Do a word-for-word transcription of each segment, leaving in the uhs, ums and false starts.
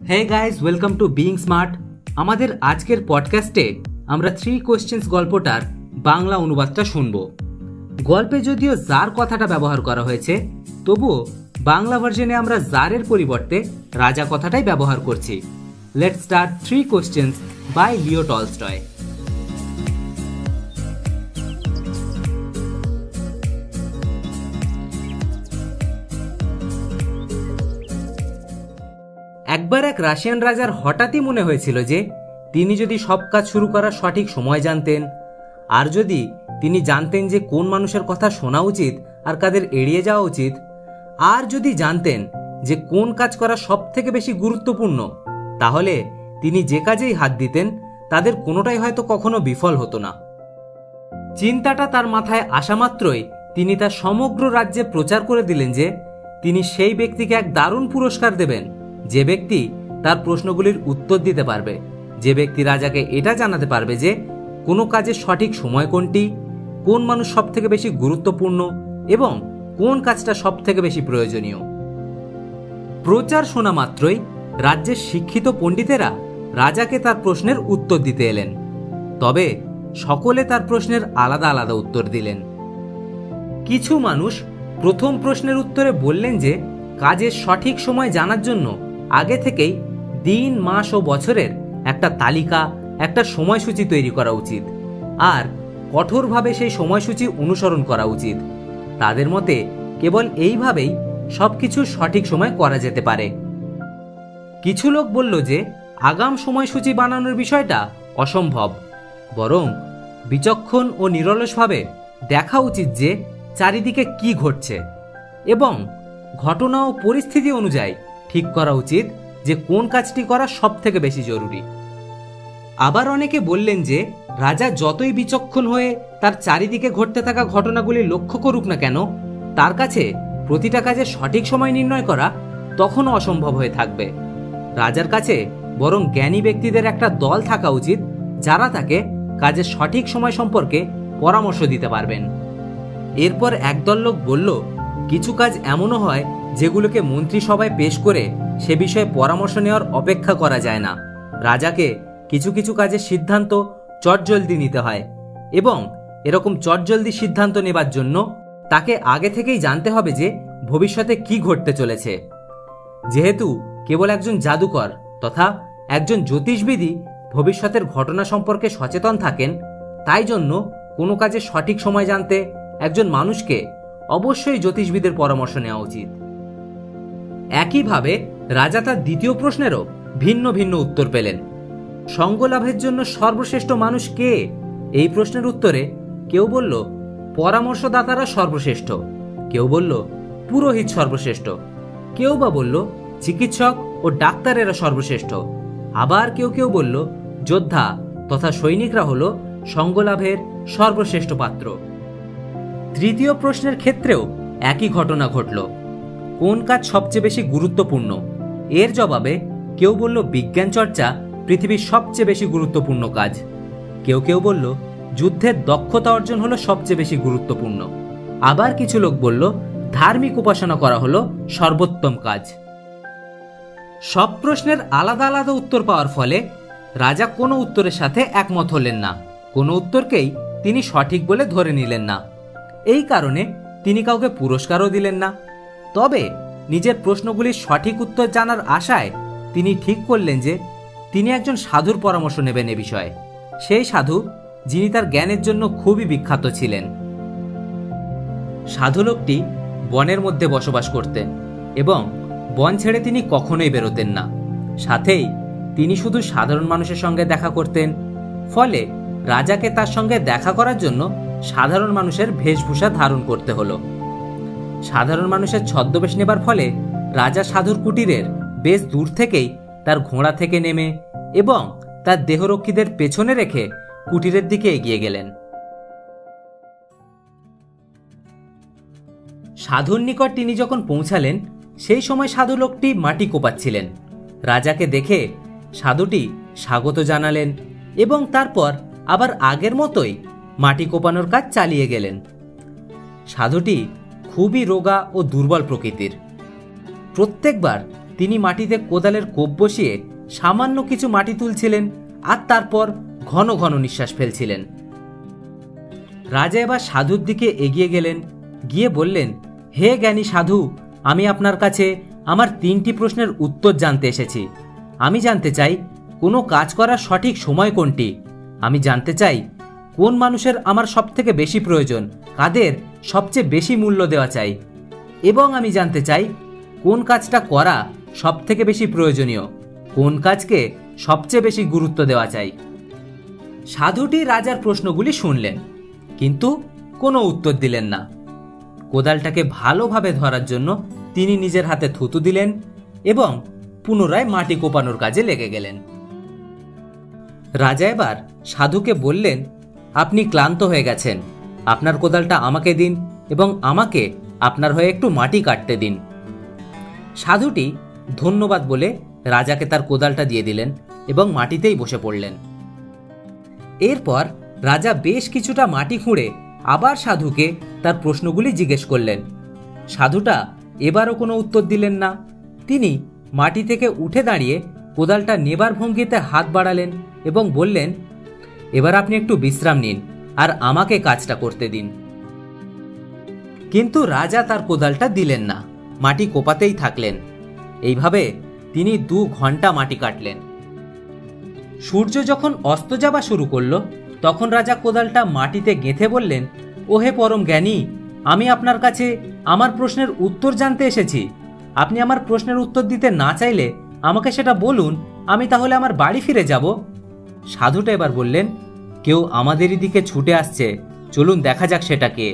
Hey guys, welcome to being smart. আমাদের আজকের পডকাস্টে আমরা থ্রি কোয়েশ্চেন্স গল্পটার বাংলা অনুবাদটা শুনব। গল্পে যদিও জার কথাটা ব্যবহার করা হয়েছে, তবুও বাংলা ভার্জনে আমরা জারের পরিবর্তে রাজা কথাটাই ব্যবহার করছি। Let's start three questions by Leo Tolstoy. একবার এক রাশিয়ান রাজার হঠাৎই মনে হয়েছিল যে তিনি যদি সব কাজ শুরু করার সঠিক সময় জানতেন, আর যদি তিনি জানতেন যে কোন মানুষের কথা শোনা উচিত আর কাদের এড়িয়ে যাওয়া উচিত, আর যদি জানতেন যে কোন কাজ করা সব থেকে বেশি গুরুত্বপূর্ণ, তাহলে তিনি যে কাজেই হাত দিতেন তাদের কোনোটাই হয়তো কখনো বিফল হতো না। চিন্তাটা তার মাথায় আসা মাত্রই তিনি তার সমগ্র রাজ্যে প্রচার করে দিলেন যে তিনি সেই ব্যক্তিকে এক দারুণ পুরস্কার দেবেন যে ব্যক্তি তার প্রশ্নগুলির উত্তর দিতে পারবে, যে ব্যক্তি রাজাকে এটা জানাতে পারবে যে কোনো কাজের সঠিক সময় কোনটি, কোন মানুষ সব থেকে বেশি গুরুত্বপূর্ণ এবং কোন কাজটা সব থেকে বেশি প্রয়োজনীয়। প্রচার শোনা মাত্রই রাজ্যের শিক্ষিত পণ্ডিতেরা রাজাকে তার প্রশ্নের উত্তর দিতে এলেন, তবে সকলে তার প্রশ্নের আলাদা আলাদা উত্তর দিলেন। কিছু মানুষ প্রথম প্রশ্নের উত্তরে বললেন যে কাজের সঠিক সময় জানার জন্য আগে থেকেই দিন, মাস ও বছরের একটা তালিকা, একটা সময়সূচি তৈরি করা উচিত, আর কঠোরভাবে সেই সময়সূচি অনুসরণ করা উচিত। তাদের মতে কেবল এইভাবেই সবকিছু সঠিক সময় করা যেতে পারে। কিছু লোক বলল যে আগাম সময়সূচি বানানোর বিষয়টা অসম্ভব, বরং বিচক্ষণ ও নিরলসভাবে দেখা উচিত যে চারিদিকে কি ঘটছে এবং ঘটনা ও পরিস্থিতি অনুযায়ী ঠিক করা উচিত যে কোন কাজটি করা সব থেকে বেশি জরুরি। আবার অনেকে বললেন যে রাজা যতই বিচক্ষণ হয়ে তার চারিদিকে ঘটতে থাকা ঘটনাগুলি লক্ষ্য করুক না কেন, তার কাছে প্রতিটা কাজের সঠিক সময় নির্ণয় করা তখনও অসম্ভব হয়ে থাকবে। রাজার কাছে বরং জ্ঞানী ব্যক্তিদের একটা দল থাকা উচিত যারা তাকে কাজের সঠিক সময় সম্পর্কে পরামর্শ দিতে পারবেন। এরপর একদল লোক বলল, কিছু কাজ এমনও হয় যেগুলোকে মন্ত্রিসভায় পেশ করে সে বিষয়ে পরামর্শ নেওয়ার অপেক্ষা করা যায় না। রাজাকে কিছু কিছু কাজের সিদ্ধান্ত চটজলদি নিতে হয় এবং এরকম চটজলদি সিদ্ধান্ত নেবার জন্য তাকে আগে থেকেই জানতে হবে যে ভবিষ্যতে কি ঘটতে চলেছে। যেহেতু কেবল একজন জাদুকর তথা একজন জ্যোতিষবিদই ভবিষ্যতের ঘটনা সম্পর্কে সচেতন থাকেন, তাই জন্য কোনো কাজের সঠিক সময় জানতে একজন মানুষকে অবশ্যই জ্যোতিষবিদের পরামর্শ নেওয়া উচিত। একইভাবে রাজা তার দ্বিতীয় প্রশ্নেরও ভিন্ন ভিন্ন উত্তর পেলেন। সঙ্গলাভের জন্য সর্বশ্রেষ্ঠ মানুষ কে? এই প্রশ্নের উত্তরে কেউ বলল পরামর্শদাতারা সর্বশ্রেষ্ঠ, কেউ বলল পুরোহিত সর্বশ্রেষ্ঠ, কেউ বা বলল চিকিৎসক ও ডাক্তারেরা সর্বশ্রেষ্ঠ, আবার কেউ কেউ বলল যোদ্ধা তথা সৈনিকরা হলো সঙ্গলাভের সর্বশ্রেষ্ঠ পাত্র। তৃতীয় প্রশ্নের ক্ষেত্রেও একই ঘটনা ঘটল। কোন কাজ সবচেয়ে বেশি গুরুত্বপূর্ণ? এর জবাবে কেউ বলল বিজ্ঞান চর্চা পৃথিবীর সবচেয়ে বেশি গুরুত্বপূর্ণ কাজ, কেউ কেউ বলল যুদ্ধের দক্ষতা অর্জন হলো সবচেয়ে বেশি গুরুত্বপূর্ণ, আবার কিছু লোক বলল ধার্মিক উপাসনা করা হলো সর্বোত্তম কাজ। সব প্রশ্নের আলাদা আলাদা উত্তর পাওয়ার ফলে রাজা কোনো উত্তরের সাথে একমত হলেন না, কোনো উত্তরকেই তিনি সঠিক বলে ধরে নিলেন না। এই কারণে তিনি কাউকে পুরস্কারও দিলেন না। তবে নিজের প্রশ্নগুলির সঠিক উত্তর জানার আশায় তিনি ঠিক করলেন যে তিনি একজন সাধুর পরামর্শ নেবেন এ বিষয়ে, সেই সাধু যিনি তার জ্ঞানের জন্য খুবই বিখ্যাত ছিলেন। সাধু লোকটি বনের মধ্যে বসবাস করতেন এবং বন ছেড়ে তিনি কখনোই বেরোতেন না। সাথেই তিনি শুধু সাধারণ মানুষের সঙ্গে দেখা করতেন, ফলে রাজাকে তার সঙ্গে দেখা করার জন্য সাধারণ মানুষের বেশভূষা ধারণ করতে হলো। সাধারণ মানুষের ছদ্মবেশ নেবার ফলে রাজা সাধুর কুটিরের বেশ দূর থেকেই তার ঘোড়া থেকে নেমে এবং তার দেহরক্ষীদের পেছনে রেখে কুটিরের দিকে এগিয়ে গেলেন। সাধুর নিকট তিনি যখন পৌঁছালেন, সেই সময় সাধু লোকটি মাটি কোপাচ্ছিলেন। রাজাকে দেখে সাধুটি স্বাগত জানালেন এবং তারপর আবার আগের মতোই মাটি কোপানোর কাজ চালিয়ে গেলেন। সাধুটি খুবই রোগা ও দুর্বল প্রকৃতির। প্রত্যেকবার তিনি মাটিতে কোদালের কোপ বসিয়ে সামান্য কিছু মাটি তুলছিলেন আর তারপর ঘন ঘন নিঃশ্বাস ফেলছিলেন। রাজা এবার সাধুর দিকে এগিয়ে গেলেন, গিয়ে বললেন, হে জ্ঞানী সাধু, আমি আপনার কাছে আমার তিনটি প্রশ্নের উত্তর জানতে এসেছি। আমি জানতে চাই কোনো কাজ করার সঠিক সময় কোনটি, আমি জানতে চাই কোন মানুষের আমার সবথেকে বেশি প্রয়োজন, কাদের সবচেয়ে বেশি মূল্য দেওয়া চাই, এবং আমি জানতে চাই কোন কাজটা করা সবথেকে বেশি প্রয়োজনীয়, কোন কাজকে সবচেয়ে বেশি গুরুত্ব দেওয়া চাই। সাধুটি রাজার প্রশ্নগুলি শুনলেন, কিন্তু কোনো উত্তর দিলেন না। কোদালটাকে ভালোভাবে ধরার জন্য তিনি নিজের হাতে থুতু দিলেন এবং পুনরায় মাটি কোপানোর কাজে লেগে গেলেন। রাজা এবার সাধুকে বললেন, আপনি ক্লান্ত হয়ে গেছেন, আপনার কোদালটা আমাকে দিন এবং আমাকে আপনার হয়ে একটু মাটি কাটতে দিন। সাধুটি ধন্যবাদ বলে রাজাকে তার কোদালটা দিয়ে দিলেন এবং মাটিতেই বসে পড়লেন। এরপর রাজা বেশ কিছুটা মাটি খুঁড়ে আবার সাধুকে তার প্রশ্নগুলি জিজ্ঞেস করলেন। সাধুটা এবারও কোনো উত্তর দিলেন না। তিনি মাটি থেকে উঠে দাঁড়িয়ে কোদালটা নেবার ভঙ্গিতে হাত বাড়ালেন এবং বললেন, এবার আপনি একটু বিশ্রাম নিন আর আমাকে কাজটা করতে দিন। কিন্তু রাজা তার কোদালটা দিলেন না, মাটি কোপাতেই থাকলেন। এইভাবে তিনি দু ঘন্টা মাটি কাটলেন। সূর্য যখন অস্ত যাওয়া শুরু করলো, তখন রাজা কোদালটা মাটিতে গেঁথে বললেন, ওহে পরম জ্ঞানী, আমি আপনার কাছে আমার প্রশ্নের উত্তর জানতে এসেছি। আপনি আমার প্রশ্নের উত্তর দিতে না চাইলে আমাকে সেটা বলুন, আমি তাহলে আমার বাড়ি ফিরে যাব। সাধুটা এবার বললেন, কেউ আমাদেরই দিকে ছুটে আসছে, চলুন দেখা যাক সেটা কে।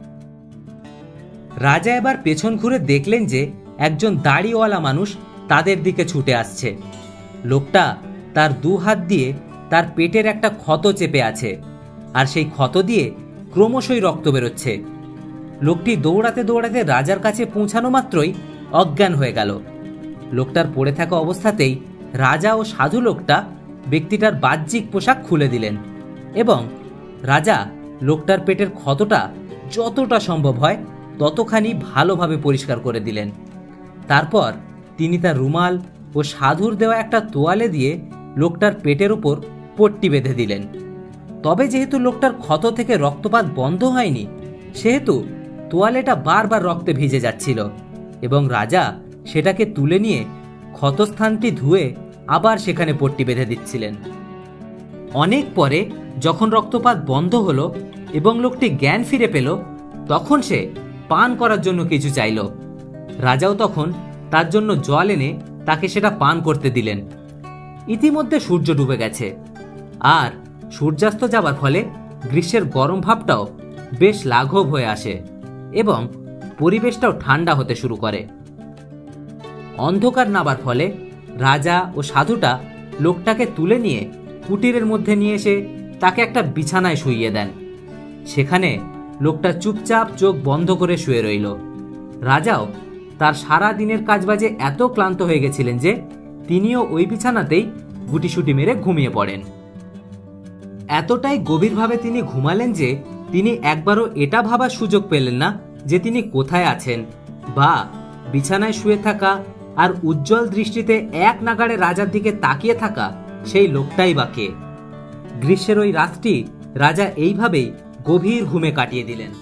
রাজা এবার পেছন ঘুরে দেখলেন যে একজন দাড়িওয়ালা মানুষ তাদের দিকে ছুটে আসছে। লোকটা তার দু হাত দিয়ে তার পেটের একটা ক্ষত চেপে আছে, আর সেই ক্ষত দিয়ে ক্রমশই রক্ত বেরোচ্ছে। লোকটি দৌড়াতে দৌড়াতে রাজার কাছে পৌঁছানো মাত্রই অজ্ঞান হয়ে গেল। লোকটার পড়ে থাকা অবস্থাতেই রাজা ও সাধু লোকটা ব্যক্তিটার বাহ্যিক পোশাক খুলে দিলেন এবং রাজা লোকটার পেটের ক্ষতটা যতটা সম্ভব হয় ততখানি ভালোভাবে পরিষ্কার করে দিলেন। তারপর তিনি তার রুমাল ও সাধুর দেওয়া একটা তোয়ালে দিয়ে লোকটার পেটের উপর পট্টি বেঁধে দিলেন। তবে যেহেতু লোকটার ক্ষত থেকে রক্তপাত বন্ধ হয়নি, সেহেতু তোয়ালেটা বারবার রক্তে ভিজে যাচ্ছিল এবং রাজা সেটাকে তুলে নিয়ে ক্ষতস্থানটি ধুয়ে আবার সেখানে পট্টি বেঁধে দিচ্ছিলেন। অনেক পরে যখন রক্তপাত বন্ধ হলো এবং লোকটি জ্ঞান ফিরে পেল, তখন সে পান করার জন্য কিছু চাইল। রাজাও তখন তার জন্য জল এনে তাকে সেটা পান করতে দিলেন। ইতিমধ্যে সূর্য ডুবে গেছে, আর সূর্যাস্ত যাবার ফলে গ্রীষ্মের গরম ভাবটাও বেশ লাঘব হয়ে আসে এবং পরিবেশটাও ঠান্ডা হতে শুরু করে। অন্ধকার নাবার ফলে রাজা ও সাধুটা লোকটাকে তুলে নিয়ে কুটিরের মধ্যে নিয়ে এসে তাকে একটা বিছানায় শুইয়ে দেন। সেখানে লোকটা চুপচাপ চোখ বন্ধ করে শুয়ে রইল। রাজাও তার সারা দিনের কাজবাজে এত ক্লান্ত হয়ে গেছিলেন যে তিনিও ওই বিছানাতেই গুটিসুটি মেরে ঘুমিয়ে পড়েন। এতটাই গভীরভাবে তিনি ঘুমালেন যে তিনি একবারও এটা ভাবার সুযোগ পেলেন না যে তিনি কোথায় আছেন, বা বিছানায় শুয়ে থাকা আর উজ্জ্বল দৃষ্টিতে এক নাগাড়ে রাজার দিকে তাকিয়ে থাকা সেই লোকটাই বা কে। গ্রীষ্মের ওই রাতটি রাজা এইভাবেই গভীর ঘুমে কাটিয়ে দিলেন।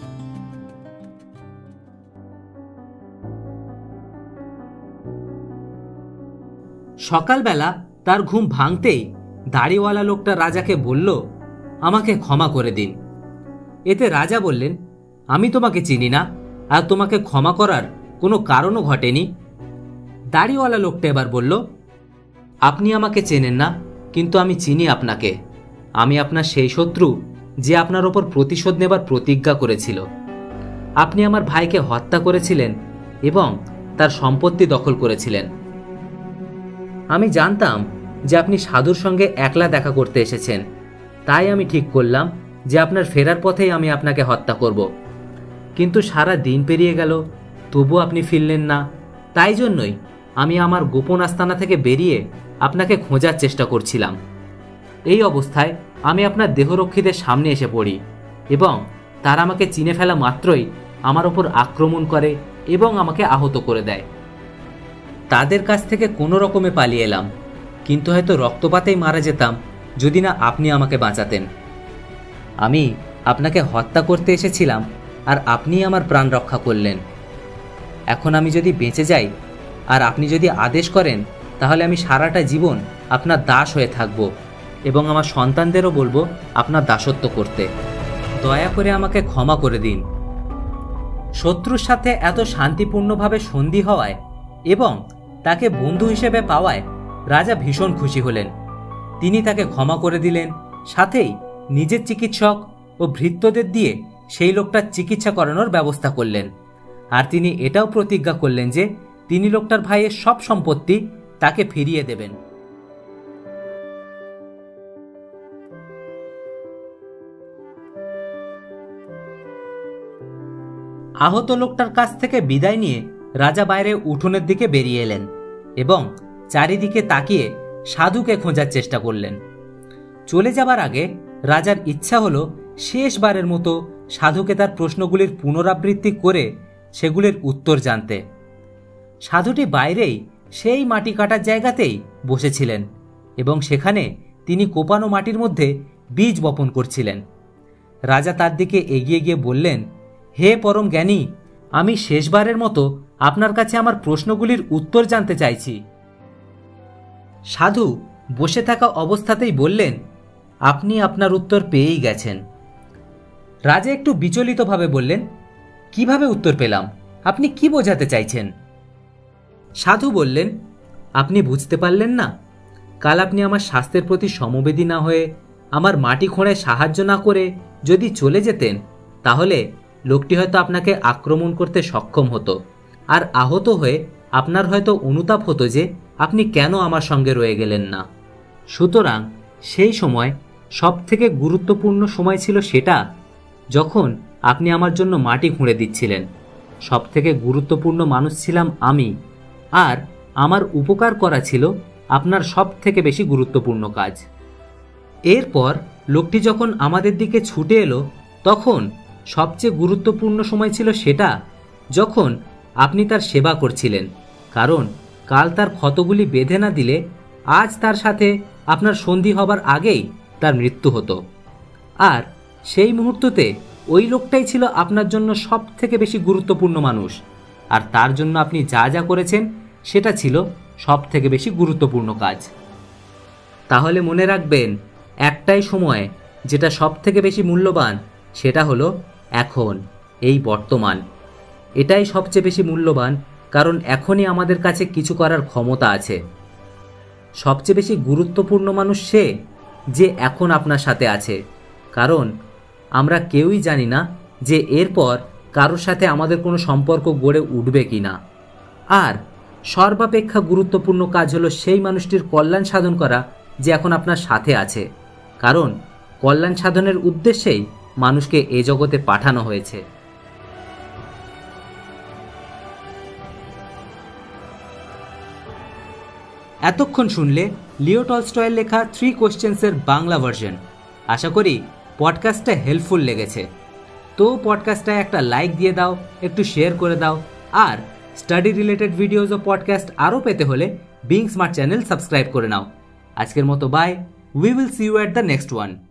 সকালবেলা তার ঘুম ভাঙতেই দাড়িওয়ালা লোকটা রাজাকে বলল, আমাকে ক্ষমা করে দিন। এতে রাজা বললেন, আমি তোমাকে চিনি না আর তোমাকে ক্ষমা করার কোনো কারণও ঘটেনি। দাড়িওয়ালা লোকটা এবার বলল, আপনি আমাকে চেনেন না, কিন্তু আমি চিনি আপনাকে। আমি আপনার সেই শত্রু যে আপনার ওপর প্রতিশোধ নেবার প্রতিজ্ঞা করেছিল। আপনি আমার ভাইকে হত্যা করেছিলেন এবং তার সম্পত্তি দখল করেছিলেন। আমি জানতাম যে আপনি সাধুর সঙ্গে একলা দেখা করতে এসেছেন, তাই আমি ঠিক করলাম যে আপনার ফেরার পথেই আমি আপনাকে হত্যা করব। কিন্তু সারা দিন পেরিয়ে গেল, তবু আপনি ফিরলেন না। তাই জন্যই আমি আমার গোপন আস্তানা থেকে বেরিয়ে আপনাকে খোঁজার চেষ্টা করছিলাম। এই অবস্থায় আমি আপনার দেহরক্ষীদের সামনে এসে পড়ি এবং তারা আমাকে চিনে ফেলা মাত্রই আমার ওপর আক্রমণ করে এবং আমাকে আহত করে দেয়। তাদের কাছ থেকে কোনো রকমে পালিয়ে এলাম, কিন্তু হয়তো রক্তপাতেই মারা যেতাম যদি না আপনি আমাকে বাঁচাতেন। আমি আপনাকে হত্যা করতে এসেছিলাম আর আপনিই আমার প্রাণ রক্ষা করলেন। এখন আমি যদি বেঁচে যাই আর আপনি যদি আদেশ করেন, তাহলে আমি সারাটা জীবন আপনার দাস হয়ে থাকব এবং আমার সন্তানদেরও বলবো আপনার দাসত্ব করতে। দয়া করে আমাকে ক্ষমা করে দিন। শত্রুর সাথে এত শান্তিপূর্ণভাবে সন্ধি হওয়ায় এবং তাকে বন্ধু হিসেবে পাওয়ায় রাজা ভীষণ খুশি হলেন। তিনি তাকে ক্ষমা করে দিলেন, সাথেই নিজের চিকিৎসক ও ভৃত্যদের দিয়ে সেই লোকটার চিকিৎসা করানোর ব্যবস্থা করলেন। আর তিনি এটাও প্রতিজ্ঞা করলেন যে তিনি লোকটার ভাইয়ের সব সম্পত্তি তাকে ফিরিয়ে দেবেন। আহত লোকটার কাছ থেকে বিদায় নিয়ে রাজা বাইরে উঠোনের দিকে বেরিয়ে এলেন এবং চারিদিকে তাকিয়ে সাধুকে খোঁজার চেষ্টা করলেন। চলে যাবার আগে রাজার ইচ্ছা হলো শেষবারের মতো সাধুকে তার প্রশ্নগুলির পুনরাবৃত্তি করে সেগুলির উত্তর জানতে। সাধুটি বাইরেই সেই মাটি কাটার জায়গাতেই বসেছিলেন এবং সেখানে তিনি কোপানো মাটির মধ্যে বীজ বপন করছিলেন। রাজা তার দিকে এগিয়ে গিয়ে বললেন, হে পরম জ্ঞানী, আমি শেষবারের মতো আপনার কাছে আমার প্রশ্নগুলির উত্তর জানতে চাইছি। সাধু বসে থাকা অবস্থাতেই বললেন, আপনি আপনার উত্তর পেয়েই গেছেন। রাজা একটু বিচলিতভাবে বললেন, কিভাবে উত্তর পেলাম? আপনি কি বোঝাতে চাইছেন? সাধু বললেন, আপনি বুঝতে পারলেন না? কাল আপনি আমার স্বাস্থ্যের প্রতি সমবেদী না হয়ে আমার মাটি খোঁড়ায় সাহায্য না করে যদি চলে যেতেন, তাহলে লোকটি হয়তো আপনাকে আক্রমণ করতে সক্ষম হতো আর আহত হয়ে আপনার হয়তো অনুতাপ হতো যে আপনি কেন আমার সঙ্গে রয়ে গেলেন না। সুতরাং সেই সময় সব থেকে গুরুত্বপূর্ণ সময় ছিল সেটা যখন আপনি আমার জন্য মাটি খুঁড়ে দিচ্ছিলেন। সব থেকে গুরুত্বপূর্ণ মানুষ ছিলাম আমি, আর আমার উপকার করা ছিল আপনার সব থেকে বেশি গুরুত্বপূর্ণ কাজ। এরপর লোকটি যখন আমাদের দিকে ছুটে এলো, তখন সবচেয়ে গুরুত্বপূর্ণ সময় ছিল সেটা যখন আপনি তার সেবা করছিলেন, কারণ কাল তার ক্ষতগুলি বেঁধে না দিলে আজ তার সাথে আপনার সন্ধি হবার আগেই তার মৃত্যু হতো। আর সেই মুহূর্ততে ওই লোকটাই ছিল আপনার জন্য সব থেকে বেশি গুরুত্বপূর্ণ মানুষ, আর তার জন্য আপনি যা যা করেছেন সেটা ছিল সব থেকে বেশি গুরুত্বপূর্ণ কাজ। তাহলে মনে রাখবেন, একটাই সময় যেটা সব থেকে বেশি মূল্যবান, সেটা হলো এখন, এই বর্তমান। এটাই সবচেয়ে বেশি মূল্যবান, কারণ এখনই আমাদের কাছে কিছু করার ক্ষমতা আছে। সবচেয়ে বেশি গুরুত্বপূর্ণ মানুষ সে যে এখন আপনার সাথে আছে, কারণ আমরা কেউই জানি না যে এরপর কারোর সাথে আমাদের কোনো সম্পর্ক গড়ে উঠবে কি না। আর সর্বাপেক্ষা গুরুত্বপূর্ণ কাজ হলো সেই মানুষটির কল্যাণ সাধন করা যে এখন আপনার সাথে আছে, কারণ কল্যাণ সাধনের উদ্দেশ্যেই মানুষকে এ জগতে পাঠানো হয়েছে। এতক্ষণ শুনলে লিও টলস্টয়ের লেখা থ্রি কোশ্চেন্সের বাংলা ভার্সন। আশা করি পডকাস্টটা হেল্পফুল লেগেছে। তো পডকাস্টটায় একটা লাইক দিয়ে দাও, একটু শেয়ার করে দাও, আর স্টাডি রিলেটেড ভিডিওস ও পডকাস্ট আরও পেতে হলে বিং স্মার্ট চ্যানেল সাবস্ক্রাইব করে নাও। আজকের মতো bye, we will see you at the next one.